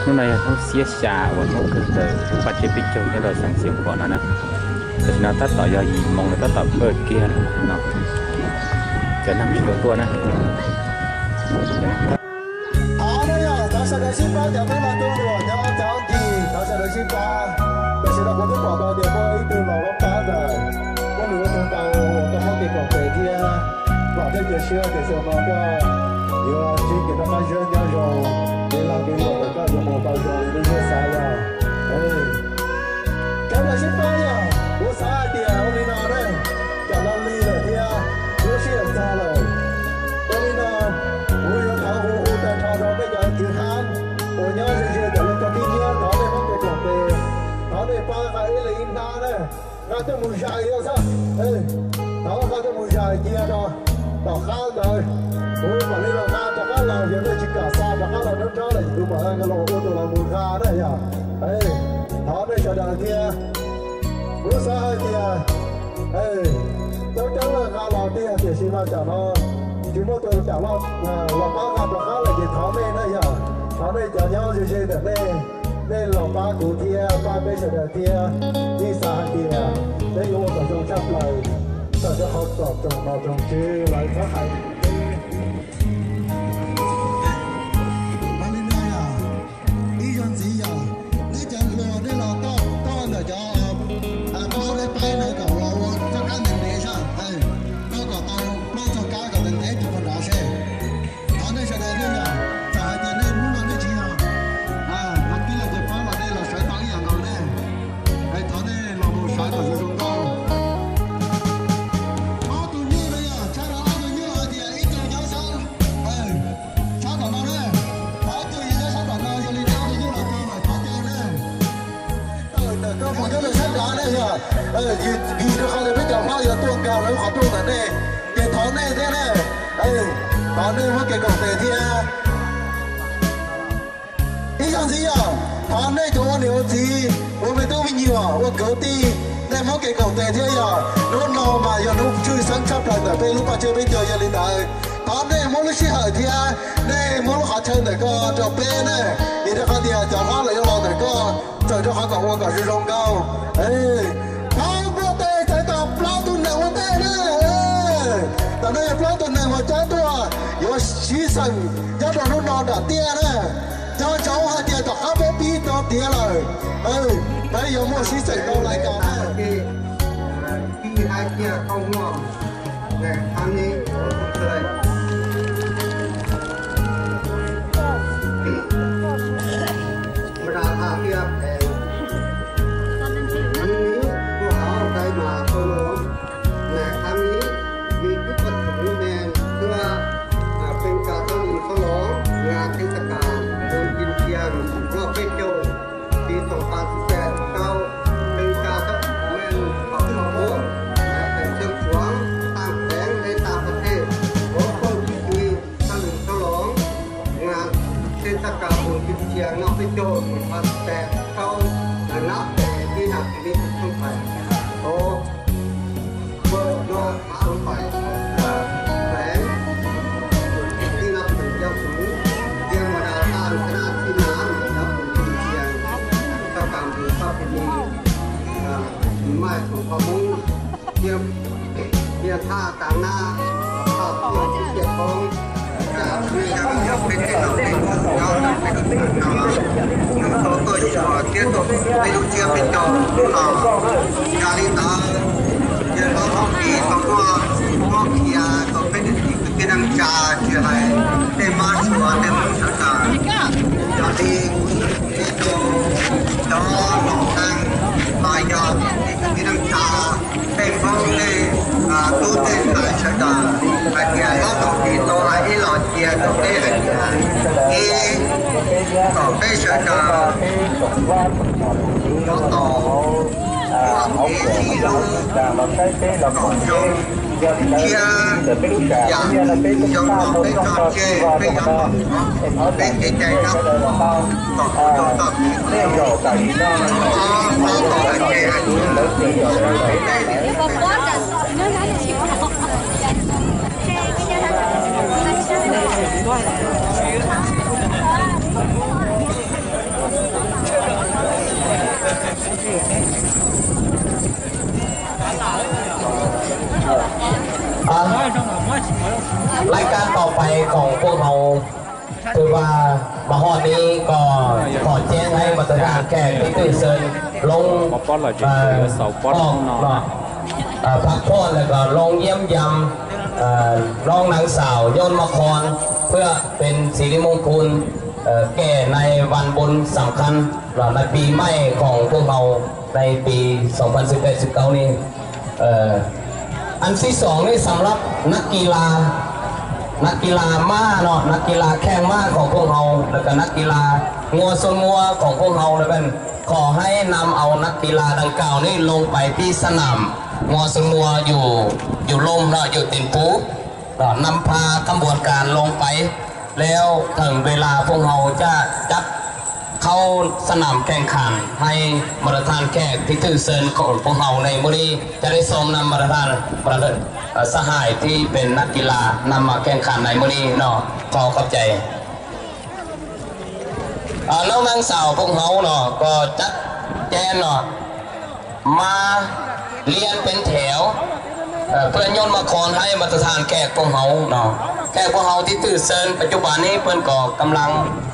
lúc này nó xía xà và nó cứ từ bắt chế bị trâu cái rồi sáng sớm của nó nè thì nó tắt tỏi do gì mong nó tắt tỏi bơi kia nó cái năm triệu tua nè đó sẽ được xin báo cho mấy bạn tôi rồi cho cháu gì đó sẽ được xin báo để sẽ được có kết quả bao nhiêu với từ lò lóc cá rồi có lúa từ tàu có món tiền còn về thì và thế giờ xưa thì số nó cho giờ chỉ cái nó phải rơi nhau rồi để làm cái gì để có được một bao rồi đi như sao rồi cháu là xin báo nhá bố xã thì ông đi nào đây cháu lo ly rồi thì bố sẽ làm sao rồi ông đi nào bố yêu thảo hồ hồ tại thảo rồi bây giờ chữ hán bố nhớ rồi để cho kinh nghiệm đó để món tiền còn về đó để ba cái là in ra đây ra tới mùi dài đâu sao đó ra tới mùi dài kia rồi đỏ khát rồi bố mà lấy đỏ khát đỏ khát là giờ đây chỉ cả xa đỏ khát là nó cho là cứ mở cái lỗ ô tô là mùi khát đấy à đó đây chờ đợi kia bố sao kia tôi chắc là khá là tiền thì xin mà trả nó chỉ một tôi trả nó là ba khát đỏ khát là gì tháo bên đấy à tháo đây chờ nhau gì được đây đây là ba cụ kia ba bây giờ đợi kia đi xa kia đây có một trong chấp lời ta sẽ học tập trong nào trong chi lại phát hành vì nó không biết chọn bao giờ tuôn cao lấy khó tuôn ở đây tiền thón này thế này thón này mới cái cổng tiền thì ý rằng gì à thón này chỗ nếu gì bố mẹ tôi bị nhiều bố cấu ti đây mới cái cổng tiền thế à nó nò mà giờ nó chui sáng chấp lại tại bên lúc mà chơi bên giờ giờ lên đời thón này mỗi lúc xí hỏi thì đây mỗi lúc họ chơi này có trò bên này thì nó không thì chọn nó lại cho này có trời cho họ còn cả sự rong cao tại đây là tuần này mà cháu tôi có xí sần cháu đồ nó nọ đã tia nè cháu hai tia tao áp bí nó tia rồi đấy giờ mua xí sần đâu lại cả khi hai tia không ngon để ăn đi cười mà đã thả tia ăn đi của họ đây mà tôi nói nè ăn đi vì cái vật thủ nền thưaเป็นการตั้งอินทร้องงานเทศกาลโดยยินเทียนรอบเป็นโจปี2018เข้าเป็นการตั้งเมืองของหลวงพ่อเป็นเชิงหวงตามแสงในต่างประเทศขอคนที่มีตั้งอินทร้องงานเทศกาลโดยยินเทียนรอบเป็นโจ2018เข้านับแต่ที่นับที่นี้ทั้งไปโอ้เปิดโลกมาลงไปไม่ของพมุ้งเทียมท่าต่างหน้าข้าวเทียมเทียมทองจากที่ยังเป็นที่เราเป็นเราเป็นคนเราเขาก็ชัวเทียมตัวไม่รู้เทียมเป็นตัวเราการลิตาเทียมเราท้องปีเขาก็เขียก็เป็นเป็นน้ำชาเชื่อให้ได้มาชัวได้มาสักการอย่างที่ตัวจอหลงนั่งมาหยอดที่น้ำชาเป็นพวกนี้ตู้เต้นขายชะดาไอ้เนี่ยก็ต้องตีตัวไอ้หลอดเกียร์ตัวนี้ไอ้เนี่ยต่อไปชะดาก็ต่อพวกที่รู้ต่อจงkia dạng giống nó cái trò chơi cái giống cái chạy nó còn còn มาฮอดนี้ก็ขอแจ้งให้มาตรการแขกที่ตื่นเซินลงปอปอเราจะเสาปอห้องนอนพักผ่อนแล้วก็ลงเยี่ยมยำน้องนางสาวย้อนมาครเพื่อเป็นสิริมงคลแก่ในวันบุญสำคัญในปีใหม่ของพวกเราในปี 2018-19 นี้อันที่สองนี่สำหรับนักกีฬาม้าเนาะนักกีฬาแข่งม้าของพวกเราแล้วก็นักกีฬางัวส่วนงัวของพวกเราเลยเป็นขอให้นำเอานักกีฬาดังกล่าวนี้ลงไปที่สนามงัวส่วนงัวอยู่ลมเนาะอยู่ตินปูนำพากระบวนการลงไปแล้วถึงเวลาพวกเราจะจัดเข้าสนามแข่งขันให้มาราธอนแขกที่ถือเซินของพวกเราในมื้อนี้จะได้ส่งนำมาราธอนสหายที่เป็นนักกีฬานำมาแข่งขันในมื้อนี้เนาะขอขอบใจน้องนางสาวพวกเราเนาะก็จัดแจนเนาะมาเรียนเป็นแถวเพื่อนยนต์มาคอนให้มาตรฐานแขกพวกเราเนาะแขกพวกเราที่ตื่นเซินปัจจุบันนี้เพื่อนก็กำลัง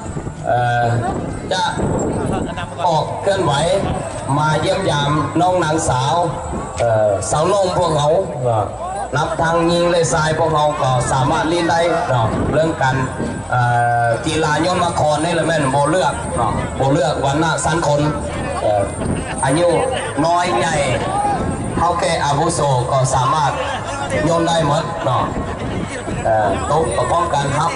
จะออกเคลื่อนไหวมาเยี่ยมยามน้องนางสาวสาวนมพวกเรานับทางยิงเลยทรายพวกเราก็สามารถเล่นได้เนาะเรื่องการกีฬายนต์มาคอนนี่แหละแม่นโบเลือกเนาะโบเลือกวันหน้าสั้นคนอายุน้อยใหญ่เท่าแก่อาวุโสก็สามารถโยนได้หมดเนาะตุ๊กก็ป้องกันครับ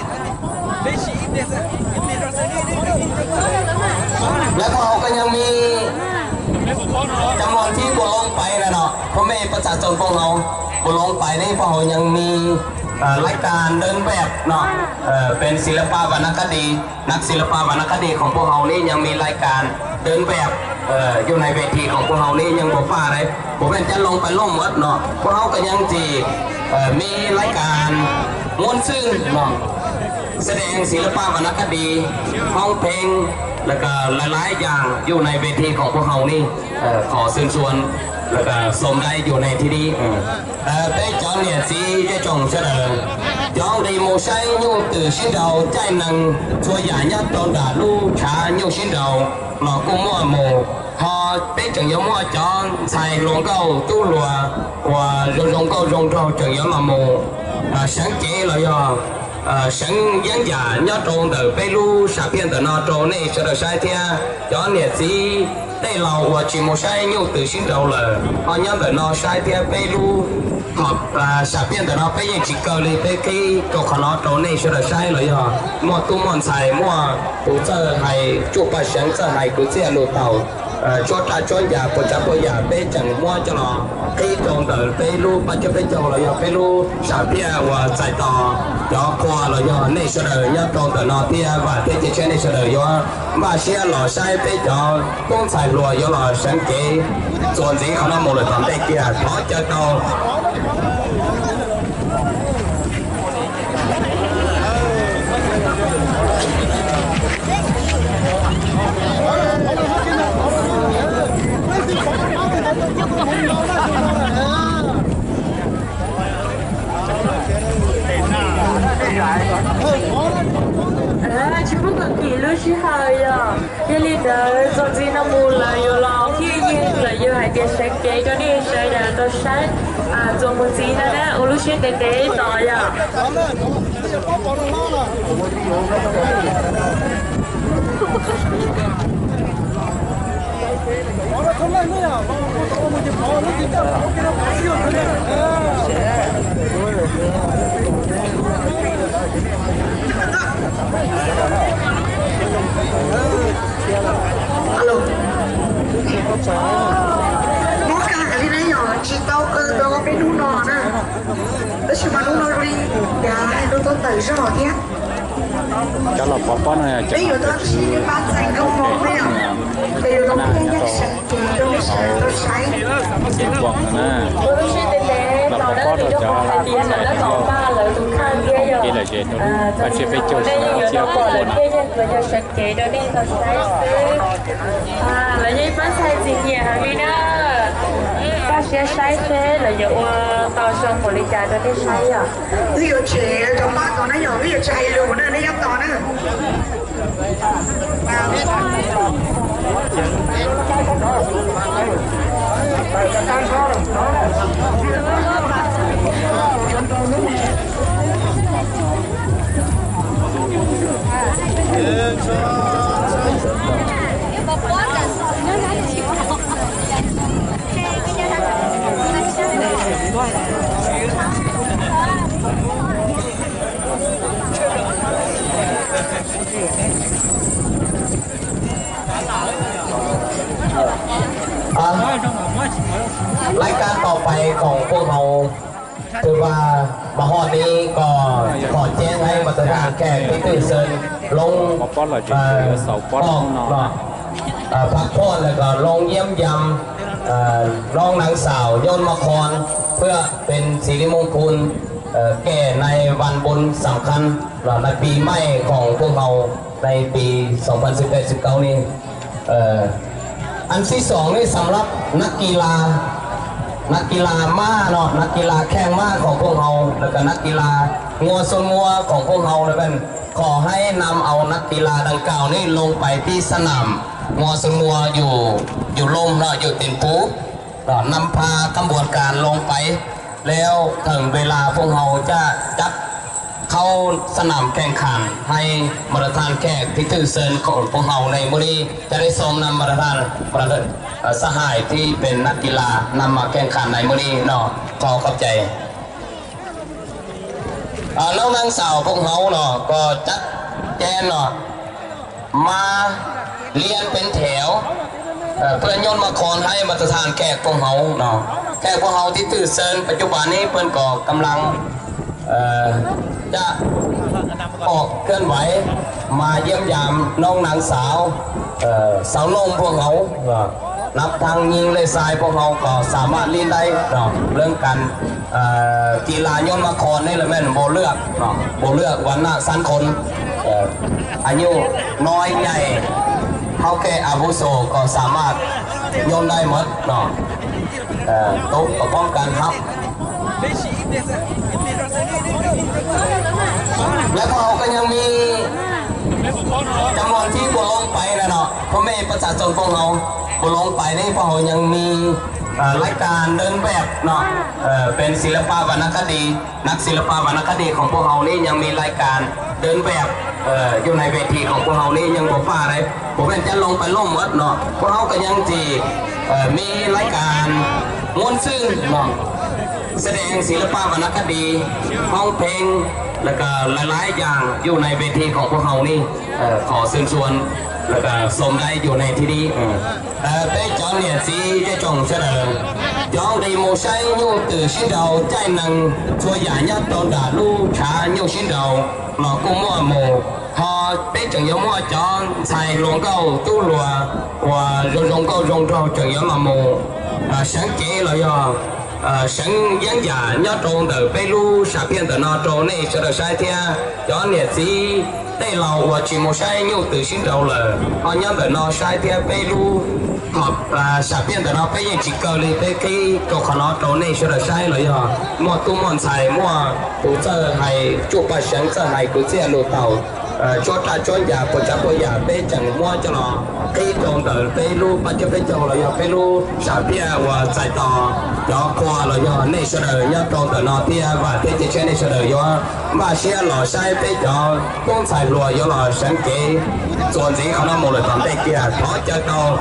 แล้วก็เราก็ยังมีจำนวนที่บุลงไปนะเนาะเพราะไม่ประชาชนพวกเราบุลงไปนี่พวกเรายังมีรายการเดินแบบเนาะเป็นศิลปะวรรณคดีนักศิลปะวรรณคดีของพวกเรานี่ยังมีรายการเดินแบบอยู่ในเวทีของพวกเรานี่ยังบอกว่าอะไรผมเป็นจะลงไปล่มวัดเนาะพวกเราก็ยังจีมีรายการม้วนซื่นเนาะแสดงศิลปะวรรณคดีห้องเพลงแล้วก็หลายๆอย่างอยู่ในเวทีของพวกเรานี่ขอเชิญชวนแล้วก็สมได้อยู่ในที่นี้ได้จอนเนี่ยซีจะจงเสนอจองดีโมใช้ยูตื่นชิ้นเราใจนังช่วยหยายัดตอนด่าลูกชายูชิ้นเราหลอกกุ้งมั่วโมพอได้จังยมั่วจอนใส่ลงเก้าตู้หลัวว่าลงเก้าลงเราจังยมาโมsáng chế là do sáng giảng giả nhớ trong từ bê lu xã biên từ nó trong này sẽ được sai theo cho nên gì đây là và chỉ một sai nhiều từ xin đầu là họ nhớ từ nó sai theo bê lu học xã biên từ nó bây giờ chỉ cần đi bê cái chỗ của nó trong này sẽ được sai là do mua tu mòn xài mua tu chơi hay chụp bài sáng chơi hay cứ xe lô tàu cho ta cho nhà của cha bây giờ bê chẳng mua cho nó cái trong từ bê lu bắt cho bê châu là do bê lu xã biên và giải tỏ cho qua là do này sẽ được nhớ trong từ nó tia và thế chỉ trên này sẽ được do mà xe lò sai bê cho con xài lùa do là sáng chế còn gì không nó một lời tóm đây kia khó cho tao chỉ có cực kỳ lúc chỉ hơi à, cái lý do do gì nó mù là yêu lo khi yên là yêu hai cái sáng kế cho nên sai là tôi sai do một gì đó đó, lúc chỉ để cái đó à. Alo. Nó cả cái này nhỏ chỉ tao cơ đó cái đu nọ nè. Đó chỉ mà đu nọ đi, đã đu tao tới rõ nhé. cho là pó này Bây giờ tao chỉ bán thành không món đấy à. Bây giờ tao không nhắc sẵn thì tao mới sẵn tao say. chuyện quần nè Lúc chỉ để cái đó đó thì nó không phải tiền mà nó còn ba lời tụi khăn kia rồi. kia là chuyện nó phải chơi chơi nó chia có phần là do sạch kỹ đó đi là sai xứ là như bán sai gì nhỉ hả đi đó bác sẽ sai thế là do tao xong một ly trà đó đi sai à ví dụ trẻ trong bác còn nói nhỏ ví dụ chạy luôn nữa đi dắt to nữa รายการต่อไปของพวกเราคือว่ามาฮอดนี้ก็ขอแจ้งให้มาตรฐานแขกที่ตื่นเชิญลงพักผ่อนแล้วก็ลงเยี่ยมยำน้องนางสาวย้อนมาครเพื่อเป็นสิริมงคลแก่ในวันบุญสำคัญในปีใหม่ของพวกเราในปี 2018-19 นี้อันที่สองนี่สำหรับนักกีฬาม้าเนาะนักกีฬาแข่งม้าของพวกเราแล้วก็นักกีฬางัวส่วนงัวของพวกเราเลยเป็นขอให้นำเอานักกีฬาดังกล่าวนี่ลงไปที่สนามงัวส่วนงัวอยู่ลมเนาะอยู่ตินปูนำพาขบวนการลงไปแล้วถึงเวลาพวกเราจะจัดเข้าสนามแข่งขันให้มาราธอนแขกที่ตื่นเชิญของพวกเราในมื้อนี้จะได้ชมนำมาราธอนสหายที่เป็นนักกีฬานำมาแข่งขันในมื้อนี้เนาะขอขอบใจน้องนางสาวพวกเราเนาะก็จัดแจนเนาะมาเรียนเป็นแถวเพื่อนยนต์มาคอนให้มาตรฐานแขกพวกเราเนาะแขกพวกเราที่ตื่นเชิญปัจจุบันนี้เพื่อนก็กำลังจะออกเคลื่อนไหวมาเยี่ยมยามน้องนางสาวสาวนมพวกเขานับทางยิงเลยทรายพวกเขาก็สามารถเล่นได้เรื่องการกีฬาย้อนมาคอนนี่แหละแม่นโบเลือกโบเลือกวันหน้าสั้นคนอายุน้อยใหญ่เขาแก่อาวุโสก็สามารถย้อนได้หมดโต๊ะกับป้องกันครับแล้วเขาก็ยังมีจำนวนที่บุลงไปนะเนาะพ่อแม่ประชาชนพวกเราบุลงไปนี่พวกเรายังมีรายการเดินแบบเนาะเป็นศิลปะวรรณคดีนักศิลปะวรรณคดีของพวกเรานี่ยังมีรายการเดินแบบอยู่ในเวทีของพวกเรานี่ยังบอกว่าอะไรผมเป็นจะลงไปล่มวัดเนาะพวกเราก็ยังจีมีรายการม้วนซึ่งเนาะแสดงศิลปะวรรณคดีห้องเพลงแล้วก็หลายๆอย่างอยู่ในเวทีของพวกเรานี่ขอเชิญชวนแล้วก็สมได้อยู่ในที่นี้ได้จอเนี่ยสิได้จงเสนอย้อนดีโมใช้ยูตื่นชิ้นเดาใจนังช่วยหยาญาตอนด่าลูกช้ายูชิ้นเดาหลอกกุ้งมั่วโมพอได้จังยมั่วจอนใส่ลงเก้าตู้รัวว่าลงเก้าลงเราจังยมาโมsáng chế là do sáng dân giả nhớ trộn từ bê lu sạp hiện từ nó trộn này sẽ được sai theo cho nên gì đây là và chỉ một sai nhiều từ xin đầu là họ nhớ từ nó sai theo bê lu hoặc là sạp hiện từ nó bê những chỉ cơ lên bê cái cầu khả nó trộn này sẽ được sai là do mua tu mòn xài mua tu chơi hay chụp bài sáng chơi hay cứ xe lô tàu cho ta cho nhà của cha của nhà bê chẳng mua cho nó cái trộn từ bê lu bắt cho bê trộn là do bê lu sạp hiện và giải tỏ đó qua là do này sẽ đời nhớ trộn từ nó tia và thế trên này sẽ đời do mà xe lò sai bê cho cũng phải lùa do là sáng chế chuẩn gì không nó một lời toàn đây kia khó chơi đâu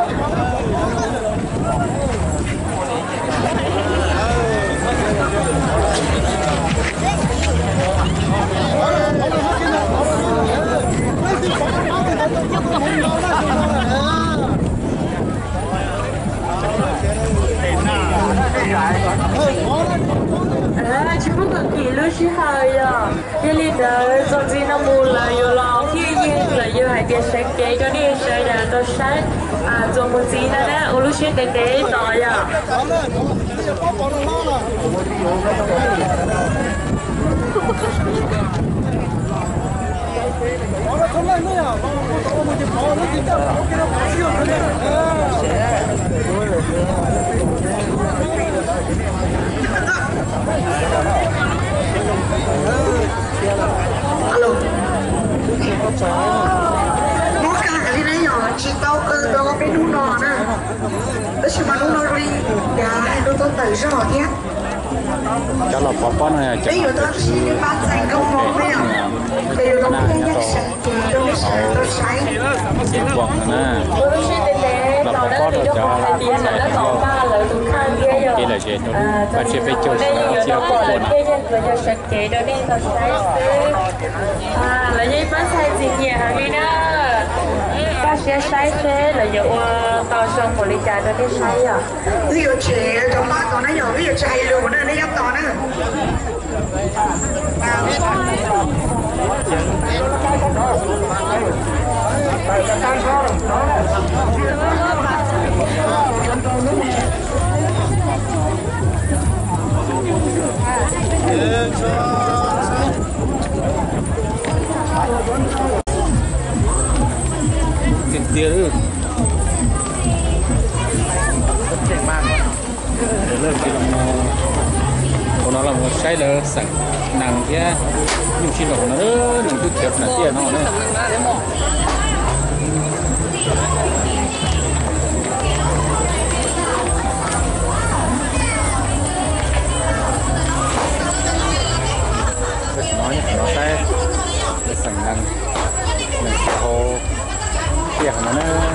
全部个记录是好呀，这里的总之那木了有了，天烟了有还点设计，个你设的都山做木子那呢，我录些给到呀。 alo nó cả đi đấy nhỏ chỉ tao cơ đó cái đu nọ nè đó chỉ mà đu nọ đi nhà nó tao tẩy rõ thế cho là có này bây giờ tao chỉ bán thành công một bây giờ bây giờ tao không nhắc sạch thì tao sai tiền quăng nè là có rồi cho kia là gì nó và chỉ phải chơi chỉ là có con là như bán sai gì nhỉ hàng đi đó bác sẽ sai thế là dụ tao xong một ly trà cho cái sai à bây giờ trẻ trong ba còn nó nhỏ bây giờ chạy luôn nó đi ấp to nữa tiền tiền ư rất trẻ mát để lên cái lòng nó là một cái là sẵn nặng kia nhưng khi nó nặng cứ thiệt là tiền nó nữa nói nó sẽ sẵn nặng hồ tiền nó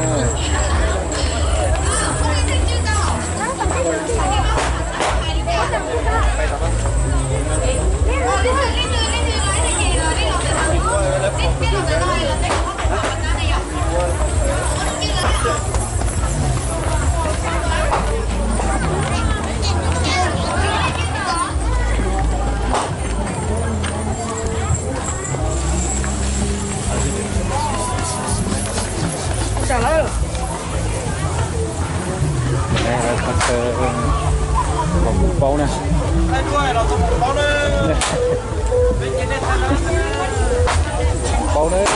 một bao nè bao nữa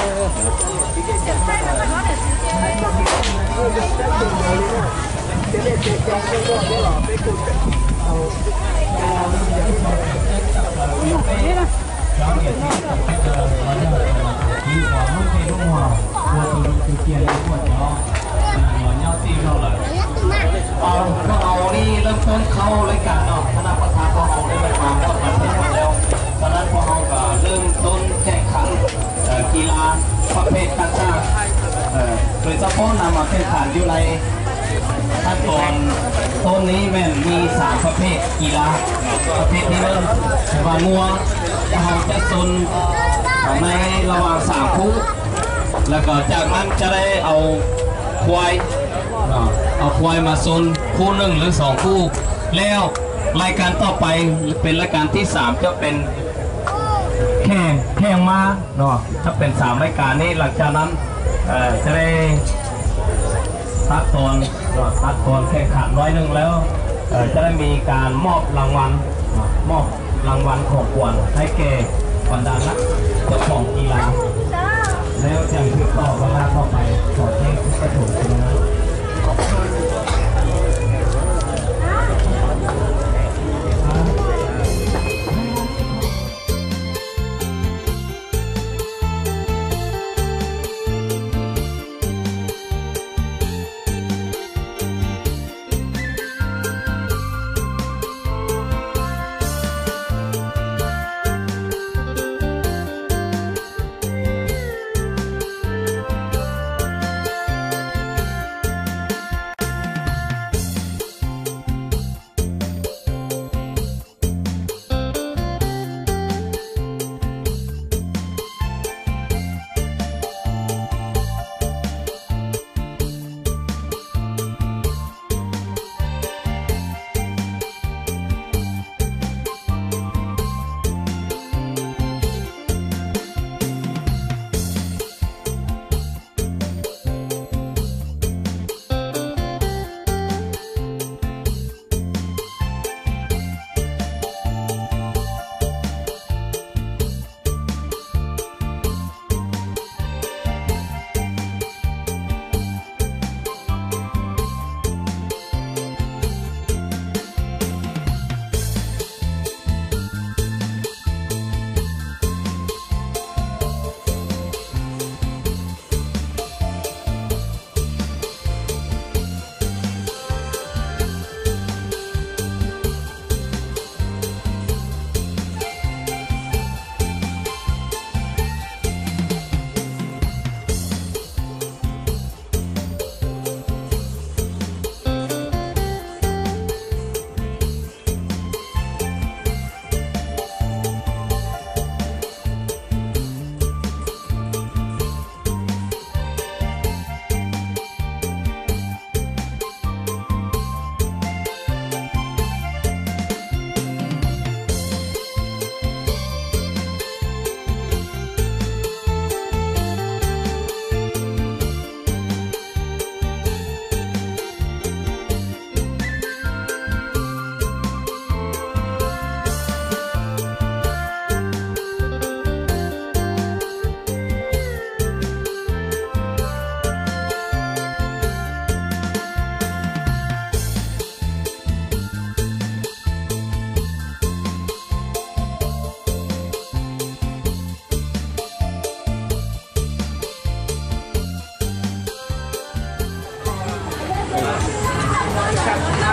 เรานี่เริ่มต้นเข้ารายการเนาะคณะประธานพวกเราได้มาทำก็ทำทั้งหมดแล้วตอนนั้นพวกเราก็เริ่มต้นแข่งขันกีฬาประเภทต่างๆโดยเฉพาะนำมาแข่งขันอยู่ในขั้นตอนต้นนี้แม่นมี3ประเภทกีฬาประเภทที่1ว่างัวเราจะซนในระหว่าง3คู่แล้วก็จากนั้นจะได้เอาควายเอาควายมาซนคู่1หรือ2คู่แล้วรายการต่อไปเป็นรายการที่3จะเป็นแข่งม้าเนาะถ้าเป็น3รายการนี้หลังจากนั้นจะได้ตัดตอนแข่งขัน1แล้วจะได้มีการมอบรางวัลของขวัญให้แก่บรรดานักเจ้าของกีฬาแล้วอย่างที่ต่อเวลาต่อไปขอเทคกระถูกนะ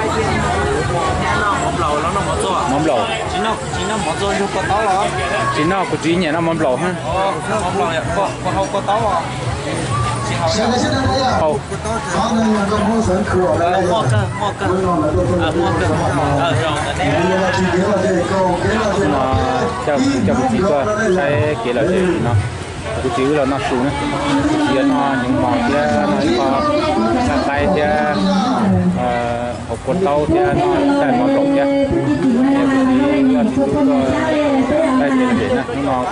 mắm lẩu chỉ nó một rồi có táo rồi chỉ nó có gì nhỉ nó mắm lẩu ha mắm lẩu có hậu có táo rồi hậu mua cơ nó cho chị coi cái kia là gì nó cái chữ là nó xuống đấy kia nó những món kia nó có sạch tay kia hộp cột tàu kia nó tại món trộn kia cái gì cái đây kia là gì nè nó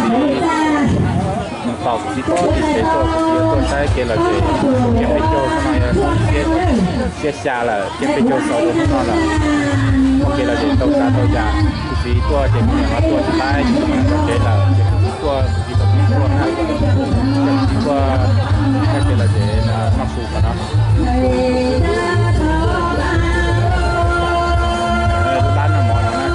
tàu chỉ có thì tôi sai kia là gì cái phải cho cái này cái xa là cái phải cho sau đó nó là kia là gì tàu già cái gì tôi thì mình nói tôi sai mình có thể là tôi chỉ tập những tôi này tôi cái kia là gì là nó phụ của nó bán là món này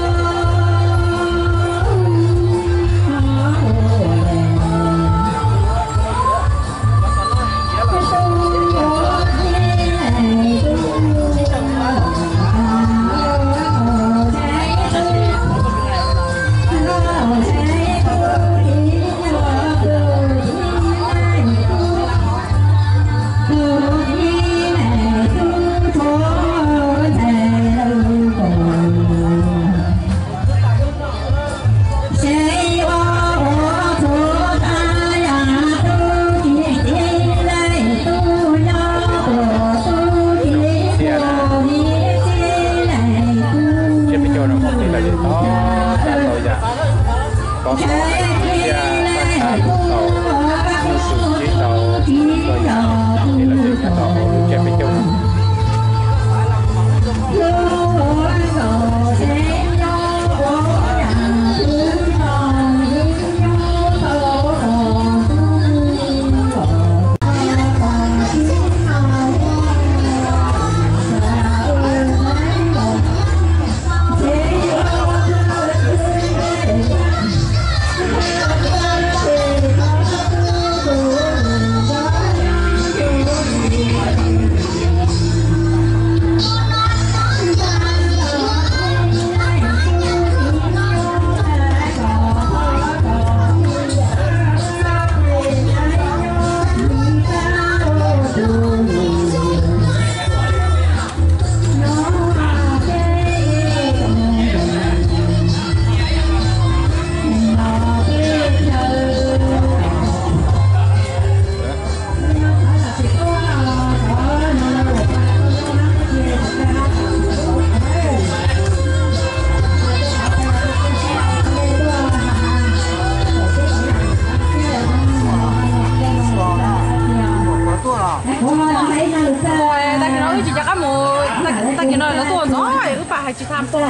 chỉ tham gia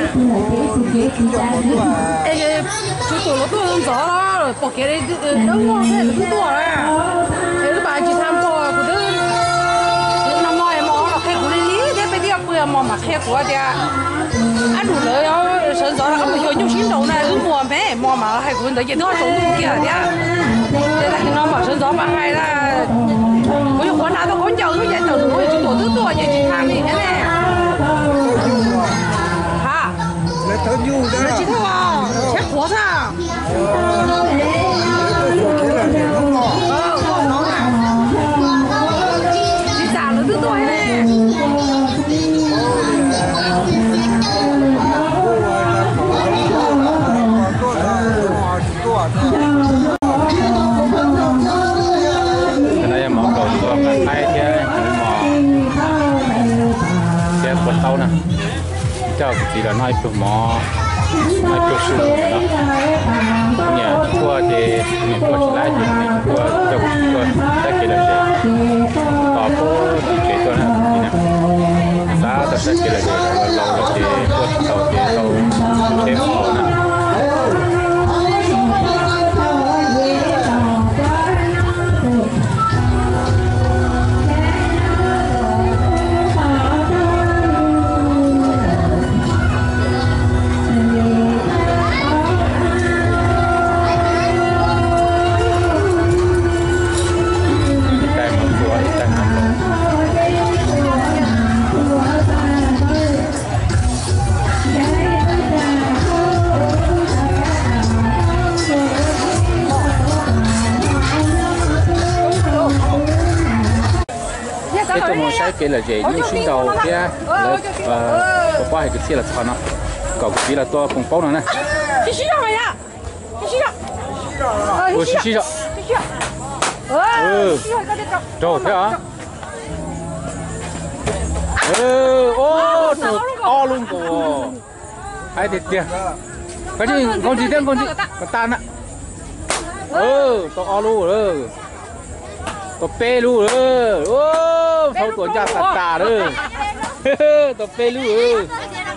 cái chú tổ nó tôi không rõ đó rồi bỏ cái đấy nó ngon thế là cứ tổ đấy thế các bạn chỉ tham gia của đứa nó mò nó khai của lý thế bây giờ bây giờ mò mà khai của thì ăn đủ lời đó sơn rõ là không phải nhung chín đầu này cứ mò mẹ mò mà khai của tới giờ nó sống cũng kia đấy thế là nó mà sơn rõ mà hay là có những con nào nó có nhiều cái tàu đủ chú tổ thứ tổ như chỉ tham gì thế này chỉ thôi à, chết quá sao? Đi trả nó thứ tuổi này. Đây là món cầu cho các tay chứ, cái quần tàu nè. Cho chỉ là nói từ mò nói từ sườn đó nhà qua thì mình qua chỉ lại thì mình qua cho qua đã kể là gì có thì kể cho nó gì nè đã tập sẽ kể là gì lâu là thì qua tàu thêm họ nè cái tôi muốn sai cái là gì nhưng xin đầu kia và qua cái xe là sao nó còn cái là tôi cũng bao nữa này xí đâu mày ạ xí đâu xí đâu rồi thế hả ô to luôn của ai thiệt kìa cái gì con gì tên con tan ạ to luôn rồi to pe luôn rồi thôi tuần tra tà rồi to pe luôn rồi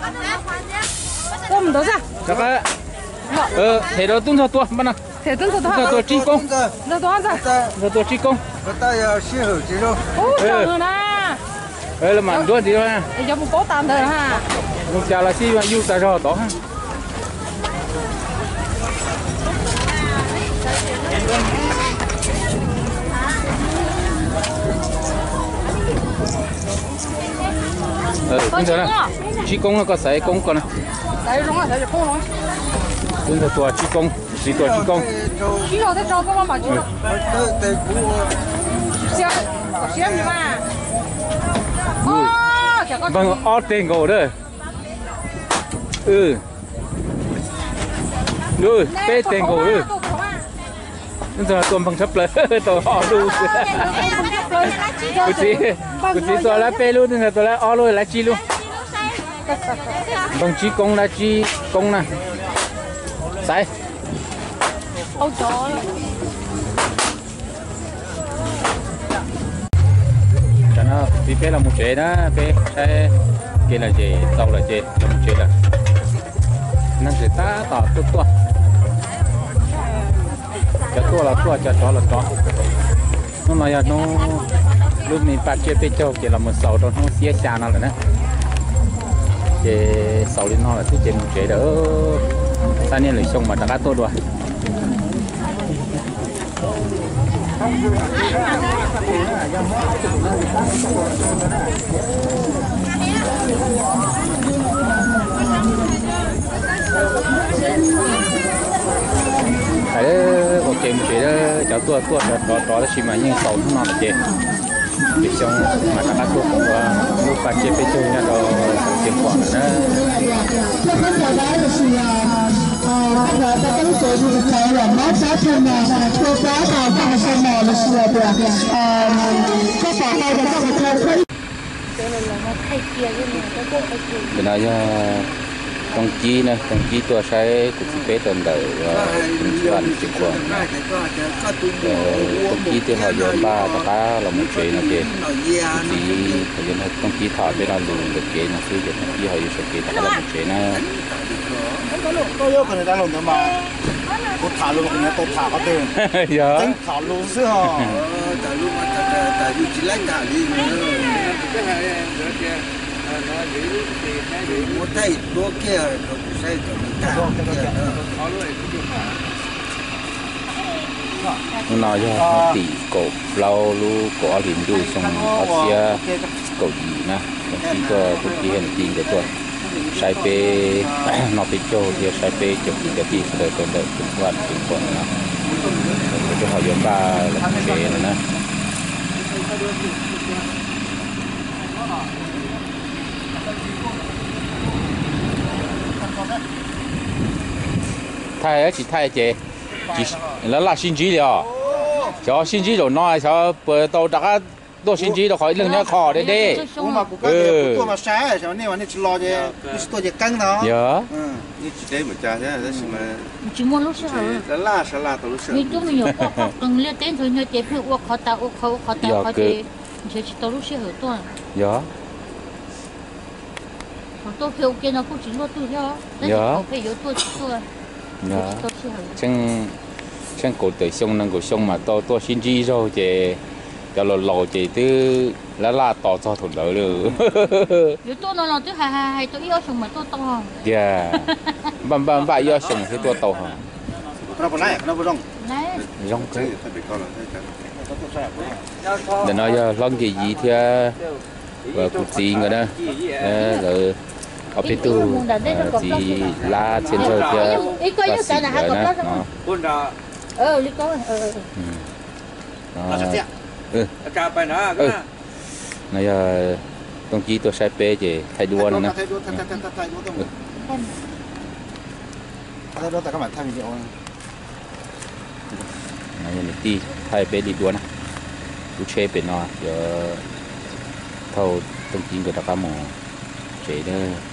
tôm đó ra chắc là thế đó tung tua bắt nào thế tung tua chi công nó đó ra tua chi công ta xí hở chứ đâu trời nè đây là màn đuôi gì đó ha giờ một cố tạm thời ha một chả là xí mà yêu ta rồi đó ha bây giờ nè chi công nó có sấy công còn nè sấy đúng rồi sấy không rồi bây giờ tua chi công xí tua chi công xí rồi thế cho con mà chứ xem gì mà vâng ót tên gỗ đấy rồi tê tên gỗ đấy bây giờ tuần bằng thấp lên tôi họ luôn cái gì tôi lại pe luôn nên là tôi lại ó luôn lại chi luôn bằng chi công là chi công nè sai ôi trời cho nó đi pe là một chế đó pe cái kia là gì tàu là gì là một chế là năng người ta tỏ tua cho tua là tua cho chó là chó nó nói là nó lúc mình bắt chơi pe châu chỉ là một sầu đó nó xé xa nó rồi nè chỉ sầu lên nó là thứ trên một chế đỡ sao nên lấy xong mà đã tốt rồi đấy ok một chế đó cháu tua đó là chỉ mà những sầu nó là chế để xong mà đã tốt và lúc bắt chơi pe châu nha đó tiền quả nữa cái này công chí nè công chí tôi sẽ cũng phải tận đời cũng chỉ ăn chỉ còn công chí thì họ dùng ba ta là một chuyện là tiền thì công chí thọ bên đó luôn được chuyện là sử dụng công chí họ dùng sự kiện là một chuyện nè tôi yêu người ta luôn nữa mà tôi thả luôn người tôi thả có tiền tính thả luôn chứ hả thả luôn mà thả luôn chỉ lấy thả đi một tay đua kia rồi cũng sẽ nó nói cho tỷ cổ lâu lu cổ điểm du xong Asia cổ gì nè công ty công ty hiện tiền của tôi sai pe nó bị trôi thì sai pe chụp cái gì rồi còn đợi cũng quan nữa cho họ dùng ba là cái này nè thay chỉ thay chế chỉ là xin chỉ rồi cho xin chỉ rồi nói cho bữa tàu đã đôi xin chỉ rồi khỏi lưng nhá khó đấy đi mà cũng có tôi mà sáng rồi nên mà nên chỉ lo cho tôi chỉ căng đó nhớ như chỉ đây một trà thế là mà chỉ muốn lúc sau là tôi lúc sau mình chúng mình nhiều có cần liên tên thôi như chế phiếu khó tạo khó chế chỉ tao lúc sau hở tuần nhớ tôi phiếu kia nó cũng chỉ lo tôi theo nhớ phải yếu tôi chẳng cổ tới sông năng cổ sông mà tôi xin chỉ rồi chế cho lò chế thứ là tỏ cho thủng đỡ được yếu tôi nó thứ hai tôi yêu sông mà tôi to yeah băm vậy yêu sông thì tôi to hả nó có lẽ nó có rong rong cái để nói lon gì thì và cục gì người đó rồi ở phía tu gì lá trên trời kia và xịt rồi nè này đồng chí tôi sai pe chứ thay đua nữa nè thay đua tại các bạn thay video này là đi thay pe đi đua nè tôi chơi pe nó giờ thâu đồng chí người ta có một chế đó